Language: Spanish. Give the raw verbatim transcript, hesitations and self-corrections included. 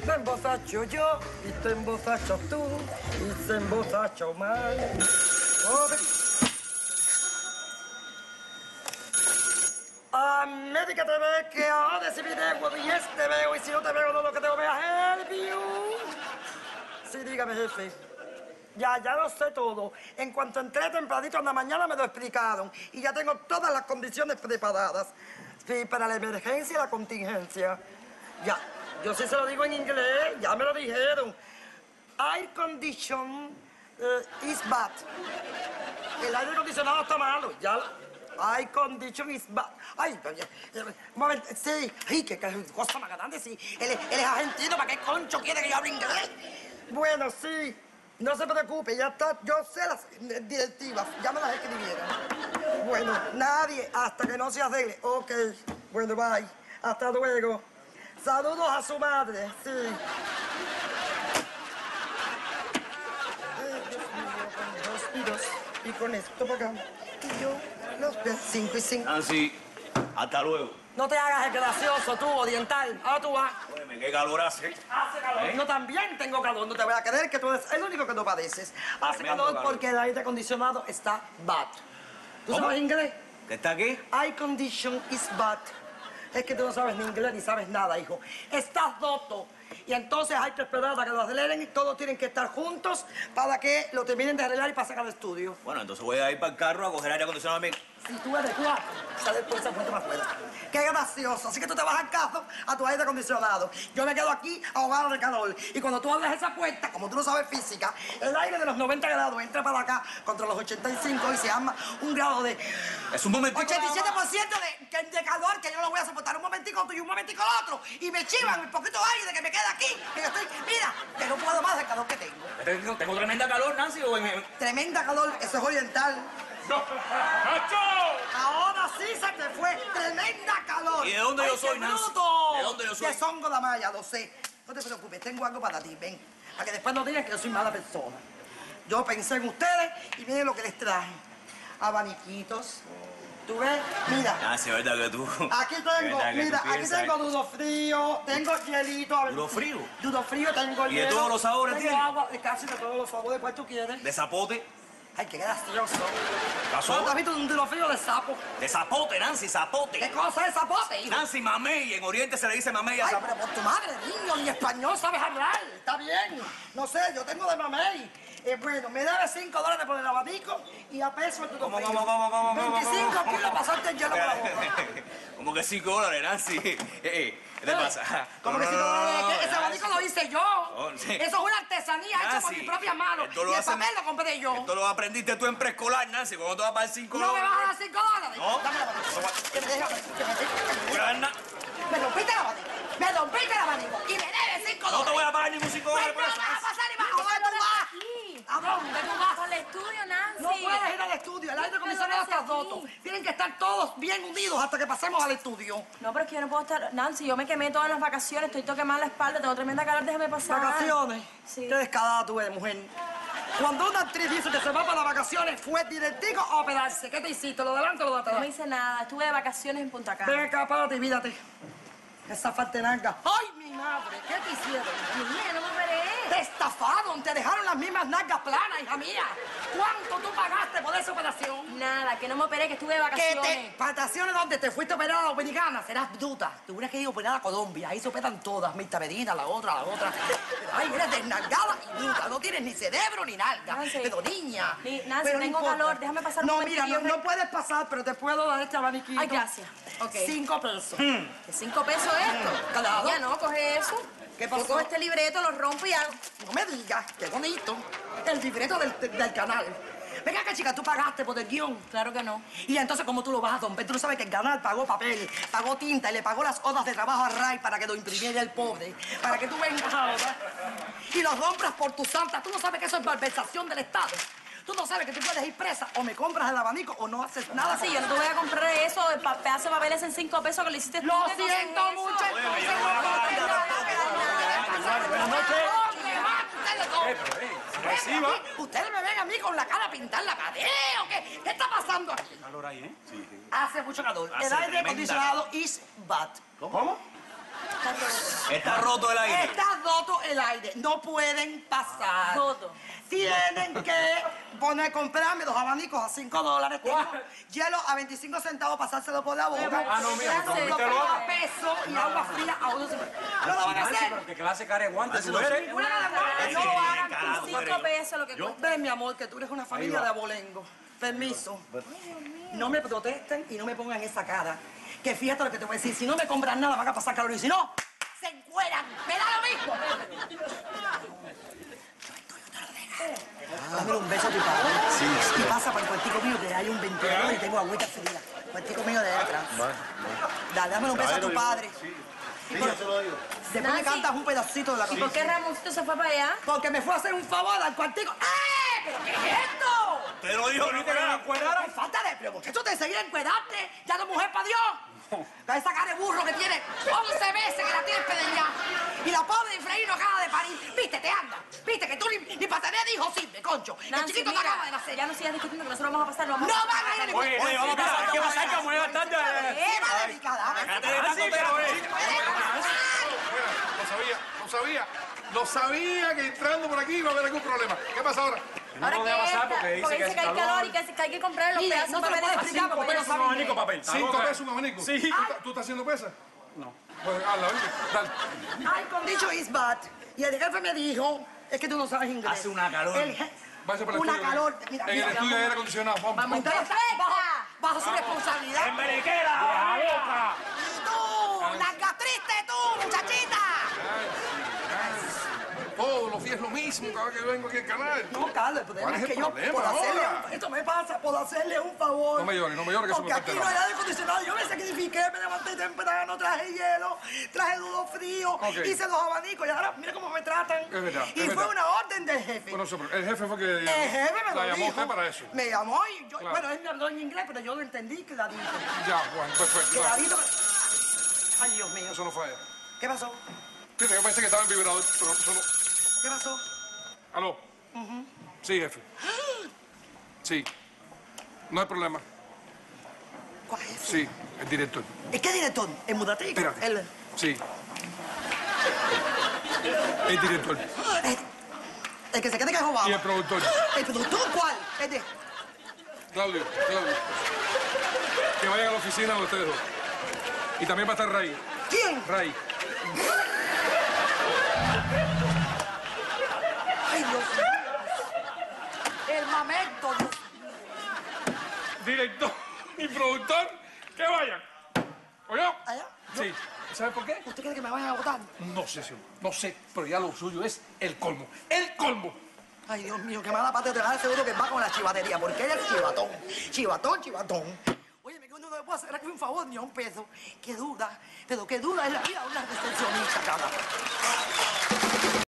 Me emborracho yo y te emborracho tú y se emborracho mal. América T V, que ahora si video y este veo y si no te veo no lo que tengo que help you. Sí, dígame, jefe. Ya, ya lo sé todo. En cuanto entré tempranito en la mañana me lo explicaron y ya tengo todas las condiciones preparadas. Sí, para la emergencia y la contingencia. Ya, yo sí se lo digo en inglés, ya me lo dijeron. Air condition uh, is bad. El aire acondicionado está malo, ya. Air condition is bad. Ay, un momento, sí. Ay, qué cosa más grande, sí. Él, él es argentino, ¿para qué concho quiere que yo hable inglés? Bueno, sí. No se preocupe, ya está. Yo sé las directivas, ya me las escribieron. Bueno, nadie hasta que no se arregle. Ok, bueno, bye. Hasta luego. Saludos a su madre, sí. Eh, Dios mío, con dos y dos. Y con esto para acá. Y yo, los veo. Cinco y cinco. Nancy, hasta luego. No te hagas el gracioso, tú, oriental. Ahora tú vas. Óyeme, qué calor hace. Hace calor. ¿Eh? Yo también tengo calor. No te voy a creer que tú eres el único que no padeces. Hace Tremendo calor, calor. porque el aire acondicionado está bad. ¿Tú ¿Cómo? sabes inglés? ¿Qué está aquí? Air condition is bad. Es que tú no sabes ni inglés ni sabes nada, hijo. Estás roto. Y entonces hay que esperar a que lo aceleren y todos tienen que estar juntos para que lo terminen de arreglar y pasen al estudio. Bueno, entonces voy a ir para el carro a coger aire acondicionado a mí. Si tú eres cuatro, sales por esa puerta más afuera. Qué gracioso. Así que tú te vas al carro a tu aire acondicionado. Yo me quedo aquí ahogado de calor. Y cuando tú abres esa puerta, como tú no sabes física, el aire de los noventa grados entra para acá contra los ochenta y cinco y se arma un grado de Es un momentico. ochenta y siete por ciento de, de calor que yo no lo voy a soportar. Un momentico tú y un momentico el otro. Y me chivan un poquito de aire que me queda aquí. Que yo estoy, mira, que no puedo más del calor que tengo. Tengo, tengo tremenda calor, Nancy. O en... Tremenda calor, eso es oriental. ¡Nacho! Ahora sí se te fue. Tremenda calor. ¿Y de dónde Ay, yo soy, qué Nancy? bruto. ¿De dónde yo soy? De Songo la Maya, lo sé. No te preocupes, tengo algo para ti, ven. Para que después no digan que yo soy mala persona. Yo pensé en ustedes y miren lo que les traje. Abaniquitos. ¿Tú ves? Mira. Nancy, ¿verdad que tú? Aquí tengo, ¿Verdad que mira, tú aquí piensas? tengo dudo frío, tengo hielito. a ver, ¿Dudo frío? Dudo frío, tengo ¿Y de hielo. todos los sabores tengo tiene? agua, de casi de todos los sabores. ¿Cuál tú quieres? ¿De zapote? Ay, qué gracioso. ¿Pasó? ¿Cuándo has visto un dudo frío de sapo? De zapote, Nancy, ¿Qué zapote. cosa es zapote, hijo? Nancy, mamey. En Oriente se le dice mamey a Ay, zapote. pero por tu madre, niño, ni español sabes hablar. Está bien. No sé, yo tengo de mamey. Eh, bueno, me debes cinco dólares por el abanico y a peso el dudo ¿Cómo, frío. cómo, cómo, cómo, cómo, veinticinco cómo? kilos pasarte el hielo por la boca. Como que cinco dólares, Nancy. Eh, eh, ¿Qué te pasa? ¿Cómo No, que no, cinco no, dólares? no, Es que ese Nancy. abanico lo hice yo. Oh, sí. Eso es una artesanía hecha por Nancy, mis propias manos. esto lo Y el hace- papel lo compré yo. Esto lo aprendiste tú en preescolar, Nancy. ¿Cuándo te vas a pagar cinco ¿No me dólares? vas a dar cinco dólares? No. Dame la abanico. Que me deje abanico, que me deje- que me deje- Ana, Me rompiste el abanico. Me rompiste el abanico. Y me debes cinco no dólares. te voy a pagar ningún cinco Pues dólares no por eso. vas a pasar y vas. ¿A dónde tú vas? Aquí. ¿A dónde tú vas? Al estudio, Nancy. No puedes ir al estudio. El aire acondicionado está Pero roto. aquí. Tienen que estar todos bien unidos hasta que pasemos al estudio. No, pero es que yo no puedo estar... Nancy, yo me quemé todas las vacaciones, estoy todo quemada la espalda, tengo tremenda calor, déjame pasar. ¿Vacaciones? Sí. Qué descarada tú eres, mujer. Cuando una actriz dice que se va para las vacaciones, ¿fue directico o operarse? ¿Qué te hiciste? ¿Lo de adelante o lo de atrás? No me hice nada, estuve de vacaciones en Punta Cana. Ven acá, párate y mírate. Esa faltenanga. ¡Ay, mi madre! ¿Qué te hicieron? Mía, no me operé. Te estafaron, te dejaron las mismas nalgas planas, hija mía. ¿Cuánto tú pagaste por esa operación? Nada, que no me operé, que estuve de ¿Qué vacaciones. te... ¿Vacaciones dónde? ¿Te fuiste operada a Dominicana? Serás bruta. Te hubieras querido operar a Colombia. Ahí se operan todas. Mirta Medina, la otra, la otra. Pero, ay, eres desnalgada y bruta. No tienes ni cerebro ni nalga. Nancy. Pero niña. Ni- Nancy, Pero no tengo importa. calor, déjame pasar un No, momentito, mira, no, yo no puedes pasar, pero te puedo dar este abaniquito. Ay, gracias. Ok. Cinco pesos. ¿De cinco pesos esto? Claro. Ya no, coge eso. ¿Qué pasó? Yo cojo este libreto, lo rompo y hago... No me digas, qué bonito. El libreto del, del canal. Venga acá, chica, tú pagaste por el guión. Claro que no. Y entonces, ¿cómo tú lo vas a romper? Tú no sabes que el canal pagó papel, pagó tinta y le pagó las horas de trabajo a Ray para que lo imprimiera el pobre. Para que tú vengas ahora y lo rompras por tu santa. Tú no sabes que eso es malversación del Estado. Tú no sabes que tú puedes ir presa o me compras el abanico o no haces nada. Sí, yo no te voy a comprar eso, el papel hace papeles en cinco pesos que le hiciste tú. Lo ¿Qué cosa es siento eso? mucho, Oye, entonces yo no voy a pagar nada. Buenas noches. Ustedes dos. Reciba. Ustedes me ven a mí con la cara a pintar la pared o qué? ¿Qué está pasando aquí? Calor ahí, ¿eh? Sí. Hace mucho calor. Hace El aire tremenda acondicionado is bad. ¿Cómo? Está roto. Está roto el aire. Está roto el aire. No pueden pasar. Roto. Tienen que poner, comprarme los abanicos a cinco dólares. Tengo hielo a veinticinco centavos, pasárselo por la boca. Ah, no, mira, Gracias. ¿viste lo a otro? peso y agua fría a uno. ¿No lo van a Nancy, hacer? pero qué clase de cara de guante tú eres. Fuera de guardia, no lo hagan. Cinco pesos lo que cuesta. Ven, mi amor, que tú eres una familia va. de abolengo. Permiso. No me protesten y no me pongan esa cara. Que fíjate lo que te voy a decir. Si no me compran nada, van a pasar calor. Y si no, se encueran. Me da lo mismo. Dame un beso a tu padre. Sí, sí. Y pasa para el cuartico mío que hay un ventilador y tengo agüita fría. Cuartico mío de atrás. Dale, dame un beso a tu padre. Después me Nancy. cantas un pedacito de la ¿Y canción. por qué Ramoncito se fue para allá? Porque me fue a hacer un favor al cuartico. ¡Eh! ¿Pero qué es esto? Te lo dijo, no te lo encuadraron. ¡Qué falta de... ¿Pero por qué tú te seguías encuerarte? ¡Ya no mujer para Dios! Da esa cara de burro que tiene once veces que la tienes pedeñada. Y la pobre Efraín no acaba de parir. Viste, te anda. Viste que tú ni, ni para tener hijos sirve, concho. El Nancy, chiquito te mira, acaba de nacer. ya no sigas discutiendo que nosotros vamos a pasar, lo vamos ¡No a van a ir a ningún... Oye, oye, vamos a pasar. ¿Qué pasa? Que vamos a llegar tarde. ¿Qué va a dedicar? Cállate de tanto tero, eh. Lo sabía, lo sabía. Lo sabía que entrando por aquí iba a haber algún problema. ¿Qué pasa ahora? Ahora No que lo deja pasar entra, porque dice porque que dice que hace hay calor calor. y que, que hay que comprar los Mira, pedazos no te lo para puedes ver. explicar porque ellos pesos un saben abanico, inglés. papel. ¿Está ¿Cinco loca? pesos un abanico? Sí. ¿Tú, estás- ¿Tú estás haciendo pesas? No. Pues hazla, ¿oíste? Dale. Ay, con dicho is bad. Y el jefe me dijo, es que tú no sabes inglés. Hace una calor. El je- Vaya para el una estudio. calor. Mira, En mira, el estudio de aire acondicionado. Vamos. Usted está bajo, bajo su responsabilidad. ¡La boca! Y tú, larga triste tú, muchachita. Todos los días es lo mismo cada vez que vengo aquí al canal. No, Carlos, el problema ¿Cuál es es que el yo, problema por hacerle ahora? un, esto me pasa, por hacerle un favor. No me llores, no me llores, que eso me Porque parte aquí el no hay alma. aire acondicionado. Yo me sacrifiqué, me levanté temprano, traje hielo, traje dudo frío, Ok. hice los abanicos y ahora mira cómo me tratan. Es verdad, Y es fue verdad. una orden del jefe. Bueno, eso, el jefe fue que El jefe me la lo llamó dijo. usted para eso. Me llamó y yo, Claro. bueno, él me habló en inglés, pero yo lo entendí clarito. Ya, bueno, perfecto. Claro. Clarito. Ay, Dios mío. Eso no falla. ¿Qué pasó? Fíjate, yo pensé que estaba en vibrador, pero eso no. ¿Qué pasó? ¿Aló? Sí, jefe. Sí. No hay problema. ¿Cuál es? Sí, el director. ¿Es qué director? ¿El Mudatrico? Espérate. El, Sí. El director. el, el que se quede que es Obama. Y el productor. ¿El productor cuál? El de... Claudio, Claudio. Que vayan a la oficina de ustedes dos. Y también va a estar Ray. ¿Quién? Ray. Ay, Dios mío. El mamento, Dios. Director y productor, que vayan. ¿Oye? ¿Allá? Yo- Sí. ¿Sabes por qué? ¿Usted cree que me vayan a votar? No sé, señor. No sé, pero ya lo suyo es el colmo. ¡El colmo! Ay, Dios mío, qué mala parte te da seguro que va con la chivatería, porque él es chivatón. Chivatón, chivatón. Oye, que uno no le puede hacer aquí un favor ni a un peso. Qué dura, pero qué dura es la vida de una recepcionista, cara.